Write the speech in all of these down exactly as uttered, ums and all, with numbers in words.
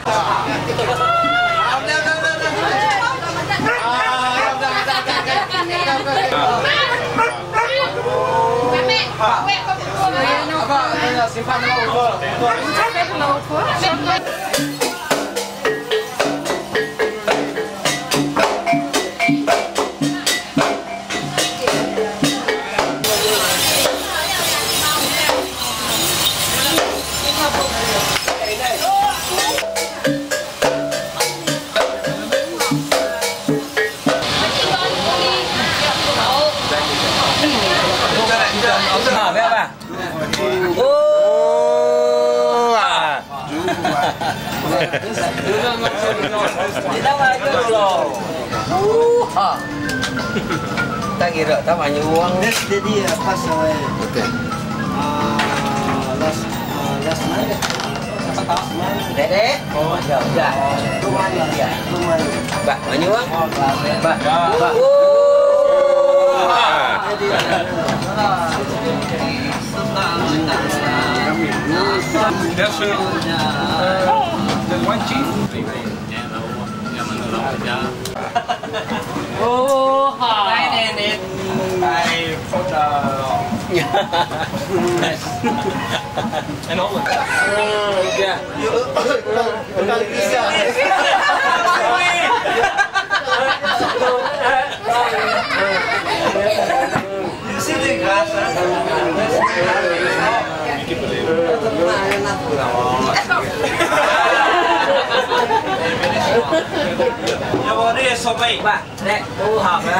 Simpan dulu. Tak kira tak banyak uang. Next jadi pas awal. Okey. Last last month. Apa month? Dek. Oh, ya sudah. Lumayan ya. Lumayan. Pak, banyak uang? Pak. Pak. That's there's one cheese. Oh, hai nenek. I put uh, and all of that. Ya. Sini casa. Ya boleh sobai. Pak, Dek, tu học hả?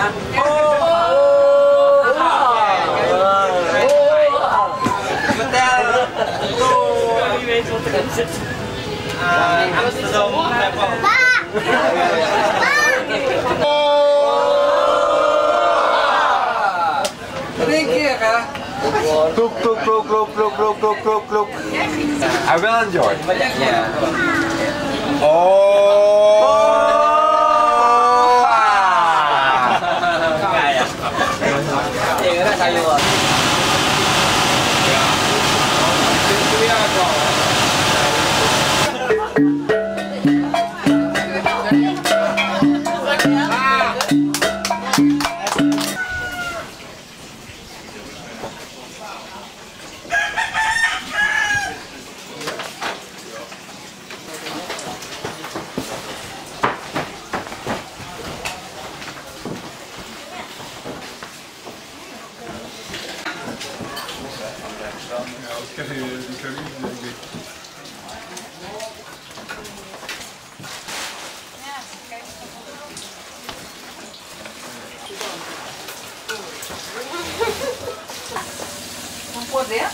Kluk, kluk, kluk, kluk, kluk, kluk, kluk, kluk, kluk. I will enjoy. Yeah. Oh. Ini kan sayur. Poder?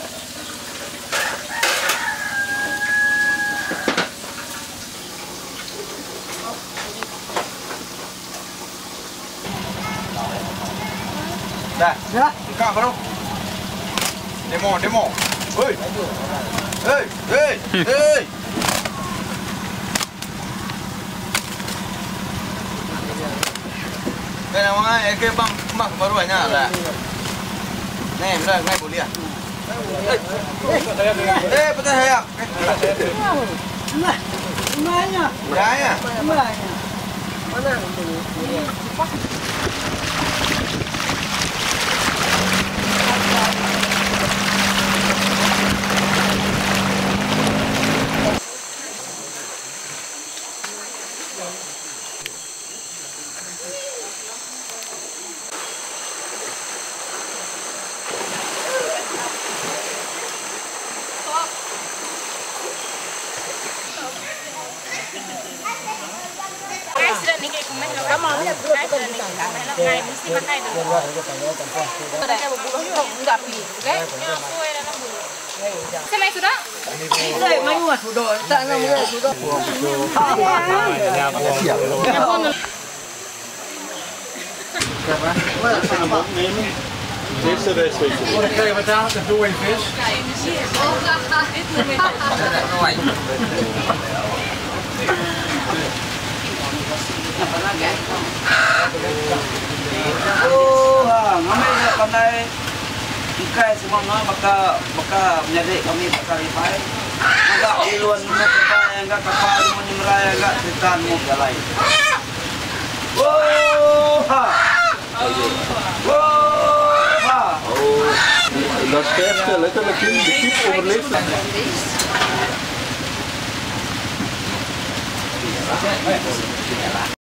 Dah. Ya. Buka baru. Demo, demo. Hei. Hei, hei, hei. Đây là món ai cái băng băng baru aja lah. Nih, benar, nih boleh ya. Eh, betul saya. Nah, lumayan. Ya ya. Lumayan. Mana? Selesai sudah? Đây, mấy người thủ đội, tại là người thủ đội. Dit is de beste. Wat ik even betalen, de doe in vis. Oh, ngambil pandai. Ikai semua nggak bakal bakal menjadi kami bakal ripai. Enggak iluan mo kapaya, enggak kapalo mo ni Maraya, enggak titan mo galay. Oh ha! Oh ha! Dat scherft letterlijk in de kip overleeft. Deze.